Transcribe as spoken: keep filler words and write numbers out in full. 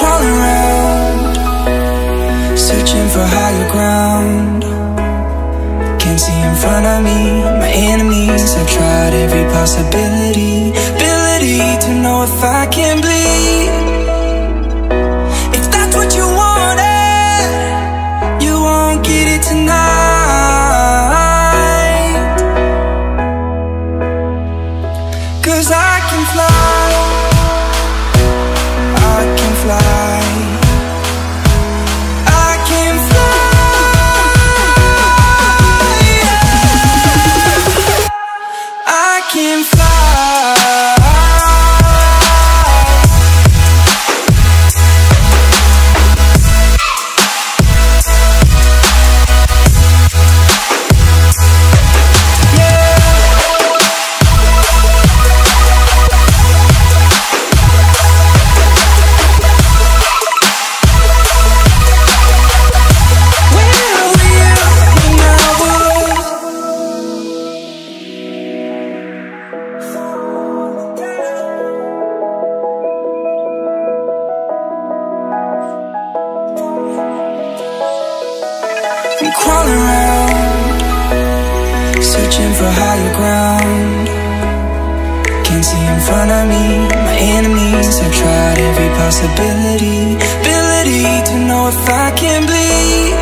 crawling around, searching for higher ground. Can't see in front of me, my enemies. I've tried every possibility, ability to know if I can bleed. If that's what you wanted, you won't get it tonight. 'Cause I can fly, I can fly, I can fly, yeah. I can fly. I'm crawling around, searching for higher ground. Can't see in front of me, my enemies. I've tried every possibility, ability to know if I can bleed.